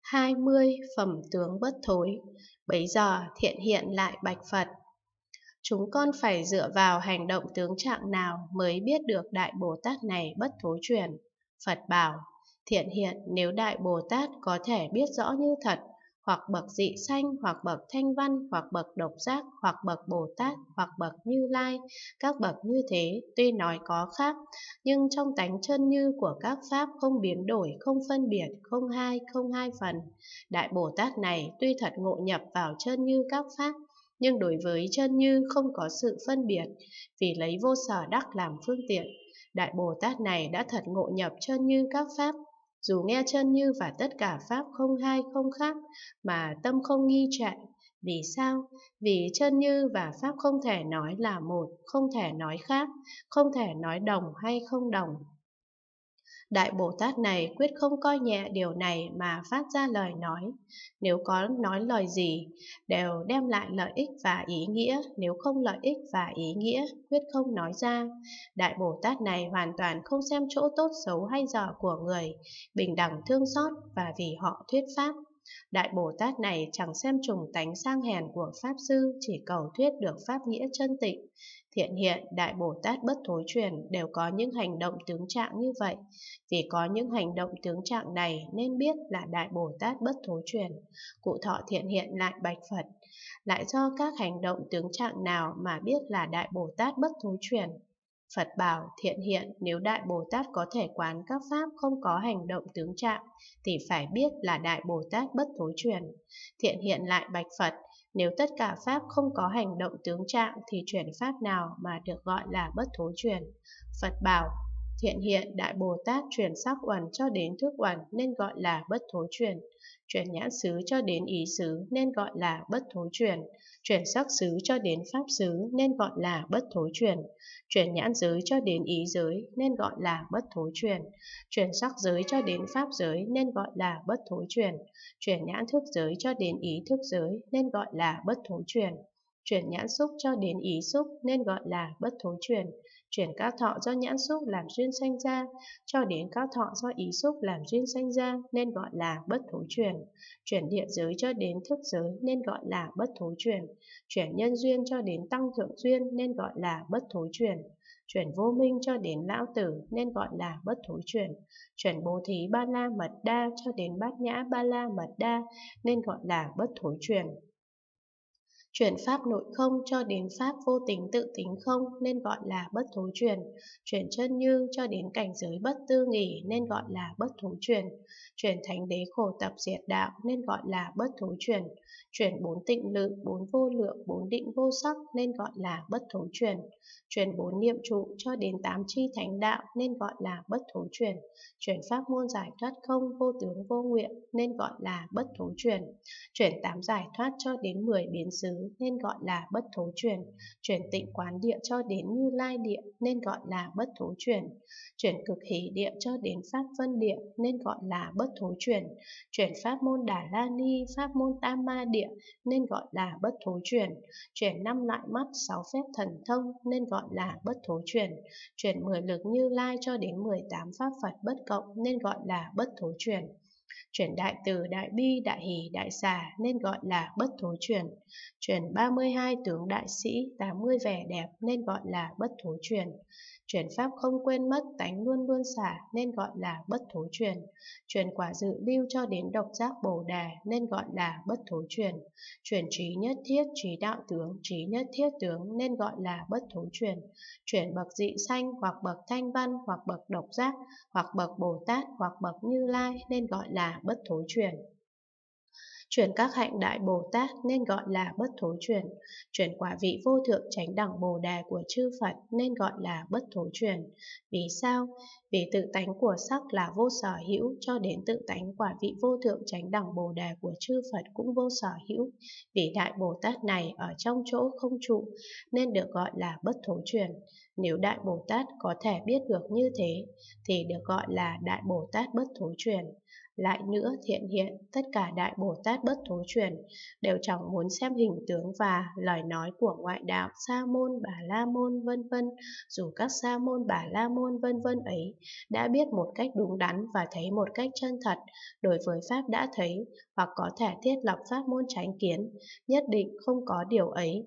20. Phẩm tướng bất thối. Bấy giờ Thiện Hiện lại bạch Phật: chúng con phải dựa vào hành động tướng trạng nào mới biết được Đại Bồ Tát này bất thối chuyển? Phật bảo: Thiện Hiện, nếu Đại Bồ Tát có thể biết rõ như thật, hoặc bậc dị sanh, hoặc bậc thanh văn, hoặc bậc độc giác, hoặc bậc Bồ Tát, hoặc bậc Như Lai, các bậc như thế tuy nói có khác, nhưng trong tánh chân như của các pháp không biến đổi, không phân biệt, không hai phần. Đại Bồ Tát này tuy thật ngộ nhập vào chân như các pháp, nhưng đối với chân như không có sự phân biệt, vì lấy vô sở đắc làm phương tiện. Đại Bồ Tát này đã thật ngộ nhập chân như các pháp, dù nghe chân như và tất cả pháp không hai không khác, mà tâm không nghi trệ. Vì sao? Vì chân như và pháp không thể nói là một, không thể nói khác, không thể nói đồng hay không đồng. Đại Bồ Tát này quyết không coi nhẹ điều này mà phát ra lời nói. Nếu có nói lời gì, đều đem lại lợi ích và ý nghĩa, nếu không lợi ích và ý nghĩa, quyết không nói ra. Đại Bồ Tát này hoàn toàn không xem chỗ tốt xấu hay dở của người, bình đẳng thương xót và vì họ thuyết pháp. Đại Bồ Tát này chẳng xem trùng tánh sang hèn của Pháp Sư, chỉ cầu thuyết được Pháp nghĩa chân tịnh. Thiện Hiện, Đại Bồ Tát bất thối chuyển đều có những hành động tướng trạng như vậy. Vì có những hành động tướng trạng này nên biết là Đại Bồ Tát bất thối chuyển. Cụ Thọ Thiện Hiện lại bạch Phật: lại do các hành động tướng trạng nào mà biết là Đại Bồ Tát bất thối chuyển? Phật bảo: Thiện Hiện, nếu Đại Bồ Tát có thể quán các pháp không có hành động tướng trạng, thì phải biết là Đại Bồ Tát bất thối chuyển. Thiện Hiện lại bạch Phật: nếu tất cả pháp không có hành động tướng trạng, thì chuyển pháp nào mà được gọi là bất thối chuyển? Phật bảo: Thiện Hiện, Đại Bồ Tát chuyển sắc uẩn cho đến thức uẩn nên gọi là bất thối chuyển. Chuyển nhãn xứ cho đến ý xứ nên gọi là bất thối chuyển. Chuyển sắc xứ cho đến pháp xứ nên gọi là bất thối chuyển. Chuyển nhãn giới cho đến ý giới nên gọi là bất thối chuyển. Chuyển sắc giới cho đến pháp giới nên gọi là bất thối chuyển. Chuyển nhãn thức giới cho đến ý thức giới nên gọi là bất thối chuyển. Chuyển nhãn xúc cho đến ý xúc nên gọi là bất thối chuyển. Chuyển các thọ do nhãn xúc làm duyên sanh ra cho đến các thọ do ý xúc làm duyên sanh ra nên gọi là bất thối chuyển. Chuyển địa giới cho đến thức giới nên gọi là bất thối chuyển. Chuyển nhân duyên cho đến tăng thượng duyên nên gọi là bất thối chuyển. Chuyển vô minh cho đến lão tử nên gọi là bất thối chuyển. Chuyển bố thí ba la mật đa cho đến bát nhã ba la mật đa nên gọi là bất thối chuyển. Chuyển pháp nội không cho đến pháp vô tình tự tính không nên gọi là bất thối chuyển. Chuyển chân như cho đến cảnh giới bất tư nghỉ nên gọi là bất thối chuyển. Chuyển thánh đế khổ tập diệt đạo nên gọi là bất thối chuyển. Chuyển bốn tịnh lự, bốn vô lượng, bốn định vô sắc nên gọi là bất thối chuyển. Chuyển bốn niệm trụ cho đến tám chi thánh đạo nên gọi là bất thối chuyển. Chuyển pháp môn giải thoát không vô tướng vô nguyện nên gọi là bất thối chuyển. Chuyển tám giải thoát cho đến 10 biến xứ nên gọi là bất thối chuyển. Chuyển tịnh quán địa cho đến Như Lai địa nên gọi là bất thối chuyển. Chuyển cực hỷ địa cho đến pháp vân địa nên gọi là bất thối chuyển. Chuyển pháp môn Đà La Ni, pháp môn Tam Ma địa nên gọi là bất thối chuyển. Chuyển 5 loại mắt, 6 phép thần thông nên gọi là bất thối chuyển. Chuyển 10 lực Như Lai cho đến 18 pháp Phật bất cộng nên gọi là bất thối chuyển. Chuyển đại từ, đại bi, đại hỷ, đại xả nên gọi là bất thối chuyển. Chuyển 32 tướng đại sĩ, 80 vẻ đẹp nên gọi là bất thối chuyển. Chuyển pháp không quên mất, tánh luôn luôn xả nên gọi là bất thối chuyển. Chuyển quả dự lưu cho đến độc giác bồ đề nên gọi là bất thối chuyển. Chuyển trí nhất thiết, trí đạo tướng, trí nhất thiết tướng nên gọi là bất thối chuyển. Chuyển bậc dị sanh hoặc bậc thanh văn hoặc bậc độc giác hoặc bậc Bồ Tát hoặc bậc Như Lai nên gọi là bất thối chuyển. Chuyển các hạnh Đại Bồ Tát nên gọi là bất thối chuyển. Chuyển quả vị vô thượng chánh đẳng Bồ Đề của chư Phật nên gọi là bất thối chuyển. Vì sao? Vì tự tánh của sắc là vô sở hữu cho đến tự tánh quả vị vô thượng chánh đẳng Bồ Đề của chư Phật cũng vô sở hữu. Vì Đại Bồ Tát này ở trong chỗ không trụ nên được gọi là bất thối chuyển. Nếu Đại Bồ Tát có thể biết được như thế thì được gọi là Đại Bồ Tát bất thối chuyển. Lại nữa thiện hiện, tất cả Đại Bồ Tát bất thối truyền đều chẳng muốn xem hình tướng và lời nói của ngoại đạo Sa môn, Bà la môn vân vân, dù các Sa môn, Bà la môn vân vân ấy đã biết một cách đúng đắn và thấy một cách chân thật đối với pháp đã thấy, hoặc có thể thiết lập pháp môn chánh kiến, nhất định không có điều ấy.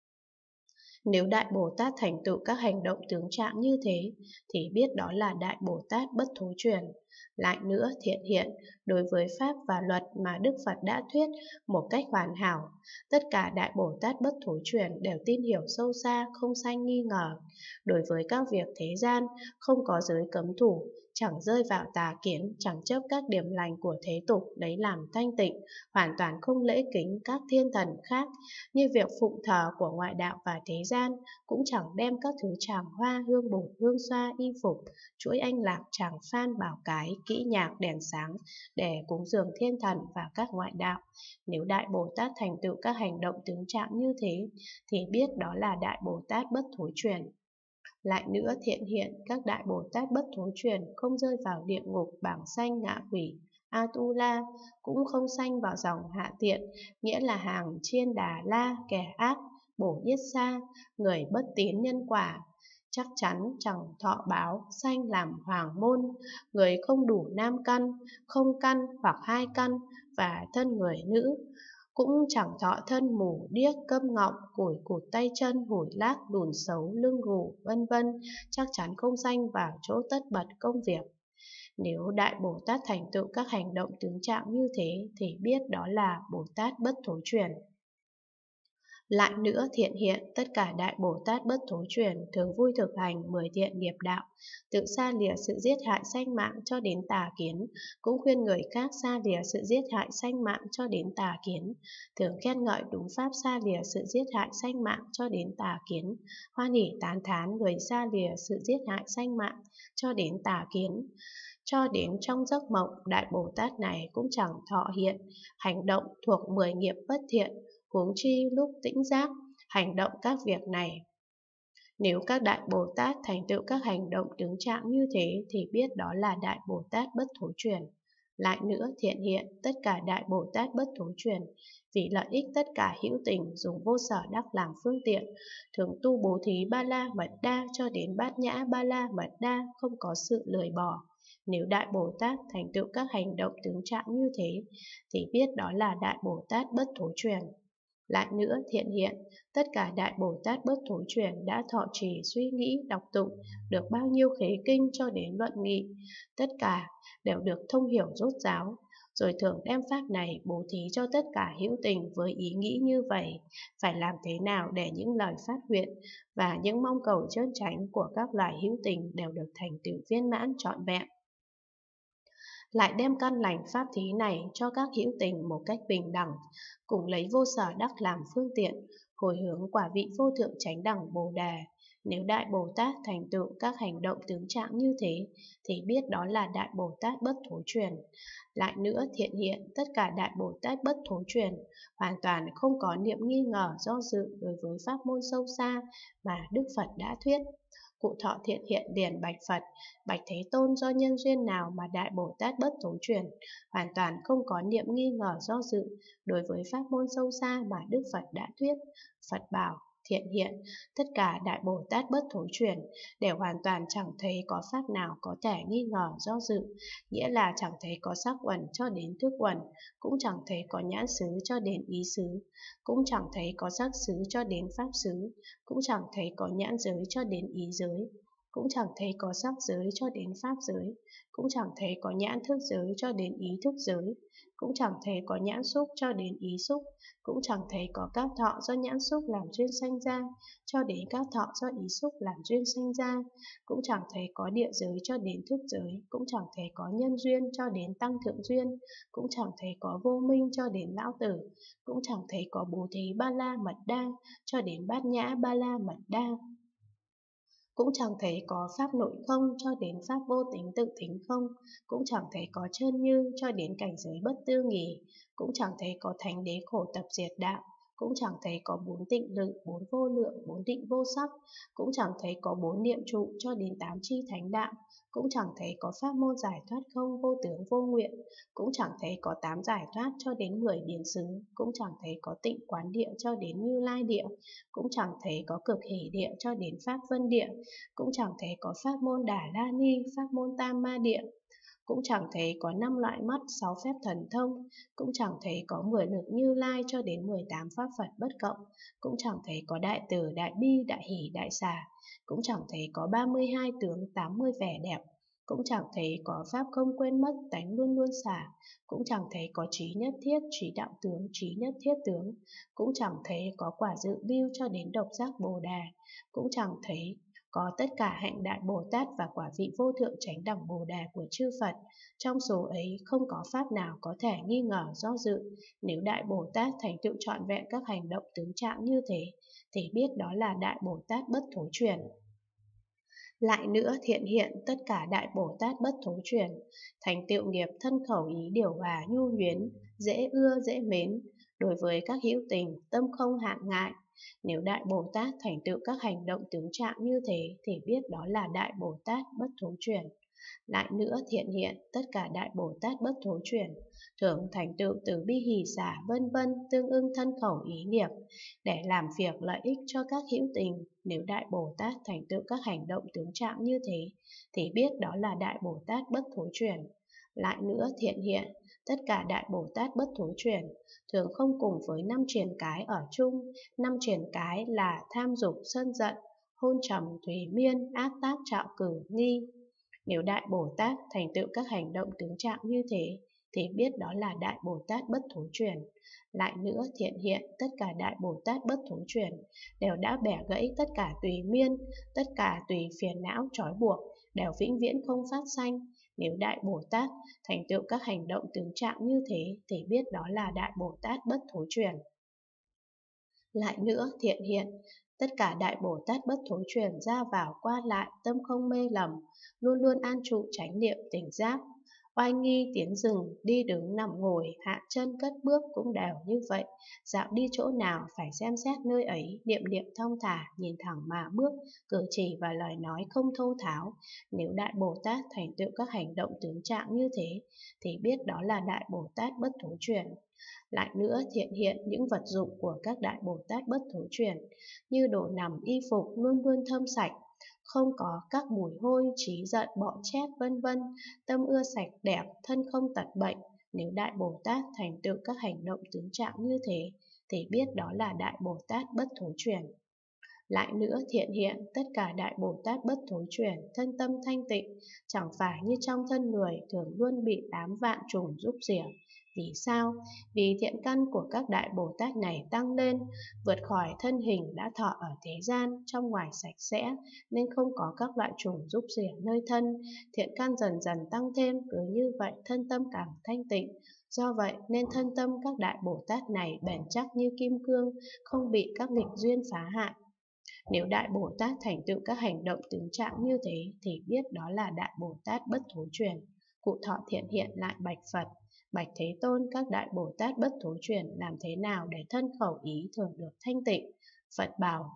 Nếu Đại Bồ Tát thành tựu các hành động tướng trạng như thế, thì biết đó là Đại Bồ Tát bất thối truyền. Lại nữa thiện hiện, đối với pháp và luật mà Đức Phật đã thuyết một cách hoàn hảo, tất cả Đại Bồ Tát bất thối truyền đều tin hiểu sâu xa, không sanh nghi ngờ. Đối với các việc thế gian, không có giới cấm thủ, chẳng rơi vào tà kiến, chẳng chấp các điểm lành của thế tục lấy làm thanh tịnh, hoàn toàn không lễ kính các thiên thần khác, như việc phụng thờ của ngoại đạo và thế gian, cũng chẳng đem các thứ tràng hoa, hương bột, hương xoa, y phục, chuỗi anh lạc, tràng phan, bảo cái, kỹ nhạc, đèn sáng để cúng dường thiên thần và các ngoại đạo. Nếu Đại Bồ Tát thành tựu các hành động tướng trạng như thế, thì biết đó là Đại Bồ Tát bất thối truyền. Lại nữa thiện hiện, các Đại Bồ Tát bất thối truyền không rơi vào địa ngục, bảng sanh, ngạ quỷ, Atula, cũng không sanh vào dòng hạ tiện, nghĩa là hàng chiên đà la, kẻ ác, bổ yết sa, người bất tín nhân quả, chắc chắn chẳng thọ báo, sanh làm hoàng môn, người không đủ nam căn, không căn hoặc hai căn, và thân người nữ, cũng chẳng thọ thân mù điếc, câm ngọng, củi cụt tay chân, hủi lác, đùn xấu, lưng gù, vân vân, chắc chắn không sanh vào chỗ tất bật công việc. Nếu Đại Bồ Tát thành tựu các hành động tướng trạng như thế, thì biết đó là Bồ Tát bất thối truyền. Lại nữa thiện hiện, tất cả Đại Bồ Tát bất thối truyền thường vui thực hành 10 thiện nghiệp đạo, tự xa lìa sự giết hại sanh mạng cho đến tà kiến, cũng khuyên người khác xa lìa sự giết hại sanh mạng cho đến tà kiến, thường khen ngợi đúng pháp xa lìa sự giết hại sanh mạng cho đến tà kiến, hoan hỉ tán thán người xa lìa sự giết hại sanh mạng cho đến tà kiến. Cho đến trong giấc mộng, Đại Bồ Tát này cũng chẳng thọ hiện hành động thuộc 10 nghiệp bất thiện, huống chi lúc tĩnh giác hành động các việc này. Nếu các Đại Bồ Tát thành tựu các hành động tướng trạng như thế, thì biết đó là Đại Bồ Tát bất thối truyền. Lại nữa thiện hiện, tất cả Đại Bồ Tát bất thối truyền vì lợi ích tất cả hữu tình, dùng vô sở đắc làm phương tiện, thường tu bố thí ba la mật đa cho đến bát nhã ba la mật đa, không có sự lười bỏ. Nếu Đại Bồ Tát thành tựu các hành động tướng trạng như thế, thì biết đó là Đại Bồ Tát bất thối truyền. Lại nữa thiện hiện, tất cả Đại Bồ Tát bất thối truyền đã thọ trì, suy nghĩ, đọc tụng được bao nhiêu khế kinh cho đến luận nghị, tất cả đều được thông hiểu rốt ráo, rồi thường đem pháp này bố thí cho tất cả hữu tình với ý nghĩ như vậy: phải làm thế nào để những lời phát nguyện và những mong cầu chân chánh của các loài hữu tình đều được thành tựu viên mãn trọn vẹn. Lại đem căn lành pháp thí này cho các hữu tình một cách bình đẳng, cùng lấy vô sở đắc làm phương tiện, hồi hướng quả vị vô thượng chánh đẳng Bồ Đề. Nếu Đại Bồ Tát thành tựu các hành động tướng trạng như thế, thì biết đó là Đại Bồ Tát bất thối truyền. Lại nữa thiện hiện, tất cả Đại Bồ Tát bất thối truyền hoàn toàn không có niệm nghi ngờ do dự đối với pháp môn sâu xa mà Đức Phật đã thuyết. Cụ thọ thiện hiện liền bạch Phật: bạch Thế Tôn, do nhân duyên nào mà Đại Bồ Tát bất thối truyền hoàn toàn không có niệm nghi ngờ do dự đối với pháp môn sâu xa mà Đức Phật đã thuyết? Phật bảo: thiện hiện, tất cả Đại Bồ Tát bất thối truyền đều hoàn toàn chẳng thấy có pháp nào có thể nghi ngờ do dự, nghĩa là chẳng thấy có sắc uẩn cho đến thức uẩn, cũng chẳng thấy có nhãn xứ cho đến ý xứ, cũng chẳng thấy có sắc xứ cho đến pháp xứ, cũng chẳng thấy có nhãn giới cho đến ý giới, cũng chẳng thấy có sắc giới cho đến pháp giới, cũng chẳng thấy có nhãn thức giới cho đến ý thức giới, cũng chẳng thấy có nhãn xúc cho đến ý xúc, cũng chẳng thấy có các thọ do nhãn xúc làm duyên sanh ra cho đến các thọ do ý xúc làm duyên sanh ra, cũng chẳng thấy có địa giới cho đến thức giới, cũng chẳng thấy có nhân duyên cho đến tăng thượng duyên, cũng chẳng thấy có vô minh cho đến lão tử, cũng chẳng thấy có bố thí ba la mật đa cho đến bát nhã ba la mật đa, cũng chẳng thấy có pháp nội không cho đến pháp vô tính tự tính không, cũng chẳng thấy có chân như cho đến cảnh giới bất tư nghì, cũng chẳng thấy có thánh đế khổ tập diệt đạo, cũng chẳng thấy có 4 tịnh lự, 4 vô lượng, 4 định vô sắc, cũng chẳng thấy có 4 niệm trụ cho đến 8 chi thánh đạo, cũng chẳng thấy có pháp môn giải thoát không vô tướng vô nguyện, cũng chẳng thấy có 8 giải thoát cho đến 10 biến xứ, cũng chẳng thấy có tịnh quán địa cho đến Như Lai địa, cũng chẳng thấy có cực hỷ địa cho đến Pháp Vân địa, cũng chẳng thấy có pháp môn Đà La Ni, pháp môn Tam Ma địa, cũng chẳng thấy có 5 loại mắt, 6 phép thần thông, cũng chẳng thấy có 10 lực Như Lai cho đến 18 pháp Phật bất cộng, cũng chẳng thấy có đại từ, đại bi, đại hỷ, đại xả, cũng chẳng thấy có 32 tướng, 80 vẻ đẹp, cũng chẳng thấy có pháp không quên mất, tánh luôn luôn xả, cũng chẳng thấy có trí nhất thiết, trí đạo tướng, trí nhất thiết tướng, cũng chẳng thấy có quả dự biêu cho đến độc giác Bồ Đề, cũng chẳng thấy có tất cả hạnh Đại Bồ Tát và quả vị vô thượng chánh đẳng Bồ Đề của chư Phật. Trong số ấy không có pháp nào có thể nghi ngờ do dự. Nếu Đại Bồ Tát thành tựu trọn vẹn các hành động tướng trạng như thế, thì biết đó là Đại Bồ Tát bất thối chuyển. Lại nữa thiện hiện tất cả Đại Bồ Tát bất thối chuyển, thành tựu nghiệp thân khẩu ý điều hòa nhu nhuyến, dễ ưa dễ mến, đối với các hữu tình, tâm không hạn ngại. Nếu Đại Bồ Tát thành tựu các hành động tướng trạng như thế, thì biết đó là Đại Bồ Tát bất thối chuyển. Lại nữa thiện hiện tất cả Đại Bồ Tát bất thối chuyển, thường thành tựu từ bi hỷ xả vân vân tương ưng thân khẩu ý nghiệp, để làm việc lợi ích cho các hữu tình. Nếu Đại Bồ Tát thành tựu các hành động tướng trạng như thế, thì biết đó là Đại Bồ Tát bất thối chuyển. Lại nữa thiện hiện tất cả Đại Bồ Tát bất thối chuyển, thường không cùng với 5 triền cái ở chung. 5 triền cái là tham dục sân giận, hôn trầm thùy miên, ác tác trạo cử nghi. Nếu Đại Bồ Tát thành tựu các hành động tướng trạng như thế, thì biết đó là Đại Bồ Tát bất thối chuyển. Lại nữa thiện hiện tất cả Đại Bồ Tát bất thối chuyển, đều đã bẻ gãy tất cả tùy miên, tất cả tùy phiền não trói buộc, đều vĩnh viễn không phát sanh. Nếu Đại Bồ Tát thành tựu các hành động tướng trạng như thế, thì biết đó là Đại Bồ Tát bất thối chuyển. Lại nữa thiện hiện tất cả Đại Bồ Tát bất thối chuyển, ra vào qua lại, tâm không mê lầm, luôn luôn an trụ chánh niệm tỉnh giác. Oai nghi tiến rừng, đi đứng nằm ngồi, hạ chân cất bước cũng đều như vậy. Dạo đi chỗ nào phải xem xét nơi ấy, niệm niệm thong thả, nhìn thẳng mà bước, cử chỉ và lời nói không thô tháo. Nếu Đại Bồ Tát thành tựu các hành động tướng trạng như thế, thì biết đó là Đại Bồ Tát bất thối chuyển. Lại nữa thiện hiện những vật dụng của các Đại Bồ Tát bất thối chuyển, như đồ nằm y phục luôn luôn thơm sạch, không có các mùi hôi, trí giận, bọ chét vân vân, tâm ưa sạch đẹp, thân không tật bệnh. Nếu Đại Bồ Tát thành tựu các hành động tướng trạng như thế, thì biết đó là Đại Bồ Tát bất thối chuyển. Lại nữa thiện hiện tất cả Đại Bồ Tát bất thối chuyển, thân tâm thanh tịnh, chẳng phải như trong thân người thường luôn bị 8 vạn trùng rúc rỉa. Vì sao? Vì thiện căn của các Đại Bồ Tát này tăng lên, vượt khỏi thân hình đã thọ ở thế gian, trong ngoài sạch sẽ, nên không có các loại trùng rúc rỉa nơi thân. Thiện căn dần dần tăng thêm, cứ như vậy thân tâm càng thanh tịnh. Do vậy nên thân tâm các Đại Bồ Tát này bền chắc như kim cương, không bị các nghịch duyên phá hại. Nếu Đại Bồ Tát thành tựu các hành động tướng trạng như thế, thì biết đó là Đại Bồ Tát bất thối chuyển. Cụ Thọ thiện hiện lại bạch Phật: Bạch Thế Tôn, các Đại Bồ Tát bất thối chuyển làm thế nào để thân khẩu ý thường được thanh tịnh? Phật bảo: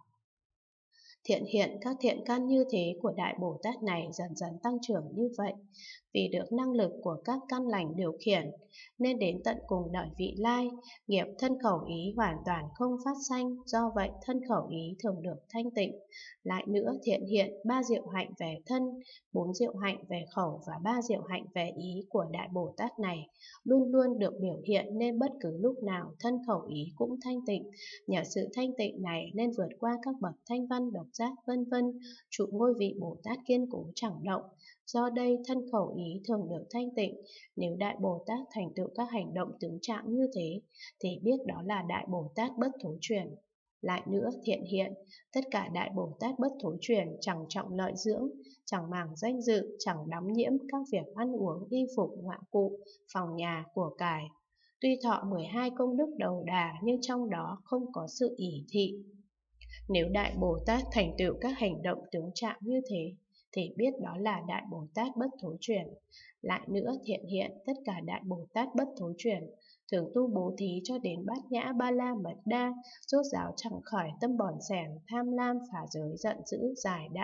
Thiện hiện các thiện căn như thế của Đại Bồ Tát này dần dần tăng trưởng như vậy. Vì được năng lực của các căn lành điều khiển, nên đến tận cùng đời vị lai, nghiệp thân khẩu ý hoàn toàn không phát sanh, do vậy thân khẩu ý thường được thanh tịnh. Lại nữa thiện hiện 3 diệu hạnh về thân, 4 diệu hạnh về khẩu và 3 diệu hạnh về ý của Đại Bồ Tát này luôn luôn được biểu hiện, nên bất cứ lúc nào thân khẩu ý cũng thanh tịnh. Nhờ sự thanh tịnh này nên vượt qua các bậc thanh văn độc giác vân vân, trụ ngôi vị Bồ Tát kiên cố chẳng động. Do đây thân khẩu ý thường được thanh tịnh. Nếu Đại Bồ Tát thành tựu các hành động tướng trạng như thế, thì biết đó là Đại Bồ Tát bất thối chuyển. Lại nữa thiện hiện tất cả Đại Bồ Tát bất thối chuyển chẳng trọng lợi dưỡng, chẳng màng danh dự, chẳng đắm nhiễm các việc ăn uống, y phục, ngoại cụ, phòng nhà, của cải. Tuy thọ 12 công đức đầu đà, nhưng trong đó không có sự ỷ thị. Nếu Đại Bồ Tát thành tựu các hành động tướng trạng như thế, thì biết đó là Đại Bồ Tát bất thối chuyển. Lại nữa thiện hiện tất cả Đại Bồ Tát bất thối chuyển, thường tu bố thí cho đến bát nhã ba la mật đa, rốt ráo chẳng khỏi tâm bỏn rẻn, tham lam, phá giới, giận dữ, giải đãi,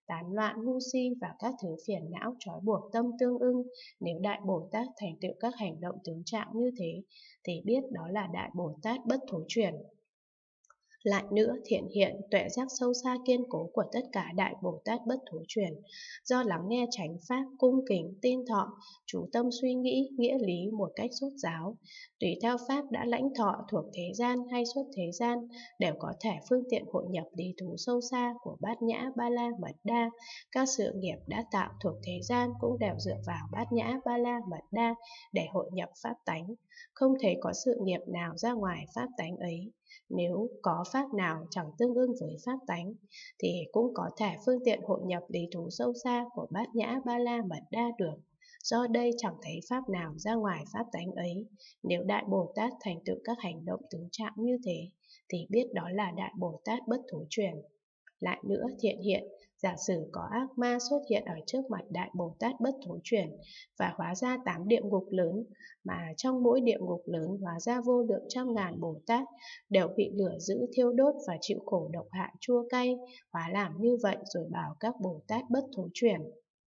tán loạn ngu si và các thứ phiền não trói buộc tâm tương ưng. Nếu Đại Bồ Tát thành tựu các hành động tướng trạng như thế, thì biết đó là Đại Bồ Tát bất thối chuyển. Lại nữa, thiện hiện, tuệ giác sâu xa kiên cố của tất cả Đại Bồ Tát bất thối chuyển, do lắng nghe chánh pháp, cung kính, tin thọ, chú tâm suy nghĩ, nghĩa lý một cách rốt ráo, tùy theo pháp đã lãnh thọ thuộc thế gian hay xuất thế gian, đều có thể phương tiện hội nhập lý thú sâu xa của Bát Nhã Ba La Mật Đa. Các sự nghiệp đã tạo thuộc thế gian cũng đều dựa vào Bát Nhã Ba La Mật Đa để hội nhập pháp tánh, không thấy có sự nghiệp nào ra ngoài pháp tánh ấy. Nếu có pháp nào chẳng tương ưng với pháp tánh, thì cũng có thể phương tiện hội nhập lý thú sâu xa của Bát Nhã Ba La Mật Đa được. Do đây chẳng thấy pháp nào ra ngoài pháp tánh ấy. Nếu Đại Bồ Tát thành tựu các hành động tướng trạng như thế, thì biết đó là Đại Bồ Tát bất thối chuyển. Lại nữa, thiện hiện, giả sử có ác ma xuất hiện ở trước mặt Đại Bồ Tát bất thối chuyển và hóa ra 8 địa ngục lớn, mà trong mỗi địa ngục lớn hóa ra vô lượng trăm ngàn Bồ Tát, đều bị lửa dữ thiêu đốt và chịu khổ độc hại chua cay, hóa làm như vậy rồi bảo các Bồ Tát bất thối chuyển.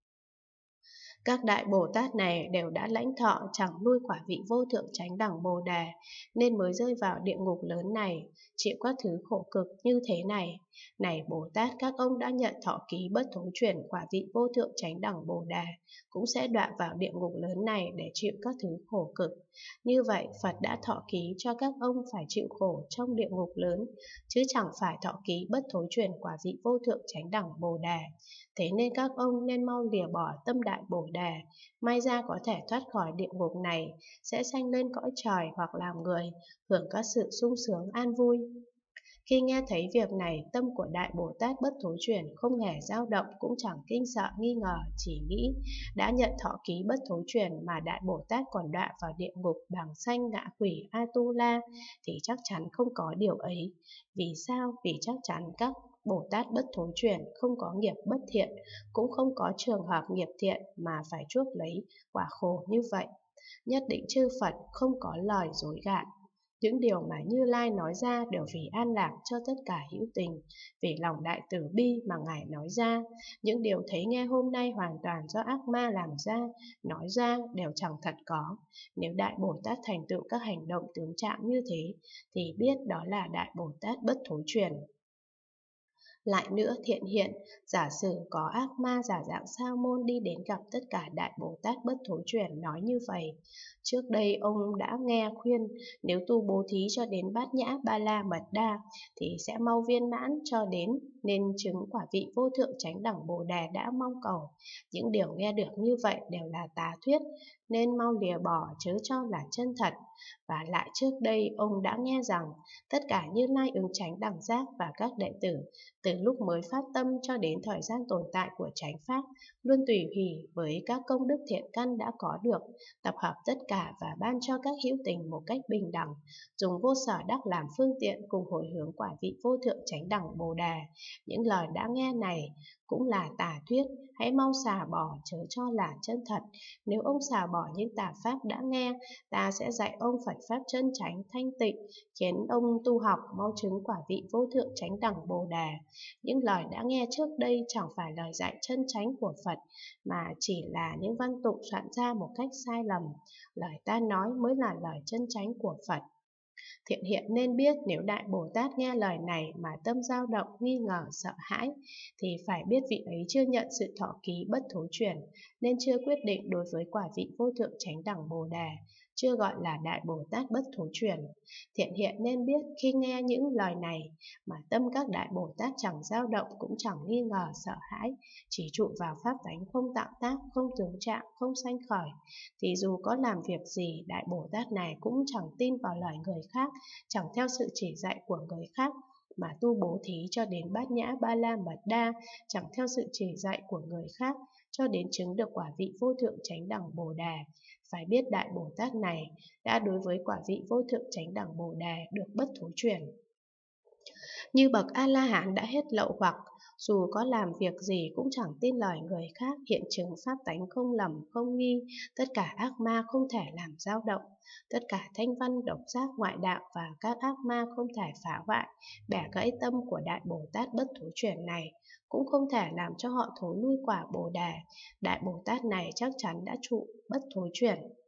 Các Đại Bồ Tát này đều đã lãnh thọ chẳng nuôi quả vị vô thượng chánh đẳng Bồ Đề, nên mới rơi vào địa ngục lớn này, chịu các thứ khổ cực như thế này. Này Bồ Tát, các ông đã nhận thọ ký bất thối chuyển quả vị vô thượng chánh đẳng Bồ Đề, cũng sẽ đọa vào địa ngục lớn này để chịu các thứ khổ cực. Như vậy, Phật đã thọ ký cho các ông phải chịu khổ trong địa ngục lớn, chứ chẳng phải thọ ký bất thối chuyển quả vị vô thượng chánh đẳng Bồ Đề. Thế nên các ông nên mau lìa bỏ tâm Đại Bồ Đề, may ra có thể thoát khỏi địa ngục này, sẽ sanh lên cõi trời hoặc làm người, hưởng các sự sung sướng an vui. Khi nghe thấy việc này, tâm của Đại Bồ Tát bất thối chuyển không hề dao động, cũng chẳng kinh sợ nghi ngờ, chỉ nghĩ đã nhận thọ ký bất thối chuyển mà Đại Bồ Tát còn đọa vào địa ngục bàng sanh ngạ quỷ Atula, thì chắc chắn không có điều ấy. Vì sao? Vì chắc chắn các Bồ Tát bất thối chuyển không có nghiệp bất thiện, cũng không có trường hợp nghiệp thiện mà phải chuốc lấy quả khổ như vậy. Nhất định chư Phật không có lời dối gạt. Những điều mà Như Lai nói ra đều vì an lạc cho tất cả hữu tình, vì lòng đại từ bi mà Ngài nói ra. Những điều thấy nghe hôm nay hoàn toàn do ác ma làm ra, nói ra đều chẳng thật có. Nếu Đại Bồ Tát thành tựu các hành động tướng trạng như thế, thì biết đó là Đại Bồ Tát bất thối chuyển. Lại nữa, thiện hiện, giả sử có ác ma giả dạng Sa môn đi đến gặp tất cả Đại Bồ Tát bất thối chuyển nói như vậy: trước đây ông đã nghe khuyên, nếu tu bố thí cho đến Bát Nhã Ba La Mật Đa thì sẽ mau viên mãn cho đến nên chứng quả vị vô thượng chánh đẳng Bồ Đề đã mong cầu. Những điều nghe được như vậy đều là tà thuyết, nên mau lìa bỏ chớ cho là chân thật. Và lại trước đây ông đã nghe rằng tất cả Như Lai ứng chánh đẳng giác và các đệ tử từ lúc mới phát tâm cho đến thời gian tồn tại của chánh pháp luôn tùy hỷ với các công đức thiện căn đã có được, tập hợp tất cả và ban cho các hữu tình một cách bình đẳng, dùng vô sở đắc làm phương tiện cùng hồi hướng quả vị vô thượng chánh đẳng Bồ Đề. Những lời đã nghe này cũng là tà thuyết, hãy mau xả bỏ chớ cho là chân thật. Nếu ông xả bỏ những tà pháp đã nghe, ta sẽ dạy ông Phật pháp chân chánh thanh tịnh, khiến ông tu học mau chứng quả vị vô thượng chánh đẳng Bồ Đề. Những lời đã nghe trước đây chẳng phải lời dạy chân chánh của Phật, mà chỉ là những văn tụng soạn ra một cách sai lầm. Lời ta nói mới là lời chân chánh của Phật. Thiện hiện nên biết, nếu Đại Bồ Tát nghe lời này mà tâm dao động, nghi ngờ, sợ hãi, thì phải biết vị ấy chưa nhận sự thọ ký bất thối chuyển, nên chưa quyết định đối với quả vị vô thượng chánh đẳng Bồ Đề, chưa gọi là Đại Bồ Tát bất thối chuyển. Thiện hiện nên biết, khi nghe những lời này mà tâm các Đại Bồ Tát chẳng dao động, cũng chẳng nghi ngờ, sợ hãi, chỉ trụ vào pháp tánh không tạo tác, không tướng trạng, không sanh khởi, thì dù có làm việc gì, Đại Bồ Tát này cũng chẳng tin vào lời người khác, chẳng theo sự chỉ dạy của người khác, mà tu bố thí cho đến Bát Nhã Ba La Mật Đa, chẳng theo sự chỉ dạy của người khác, cho đến chứng được quả vị vô thượng chánh đẳng Bồ Đề. Phải biết Đại Bồ Tát này đã đối với quả vị vô thượng chánh đẳng Bồ Đề được bất thối chuyển. Như bậc A-la-hán đã hết lậu hoặc, Dù có làm việc gì cũng chẳng tin lời người khác, hiện chứng pháp tánh không lầm không nghi, tất cả ác ma không thể làm dao động, tất cả thanh văn độc giác ngoại đạo và các ác ma không thể phá hoại, bẻ gãy tâm của Đại Bồ Tát bất thối chuyển này, cũng không thể làm cho họ thối lui quả Bồ đề. Đại Bồ Tát này chắc chắn đã trụ bất thối chuyển.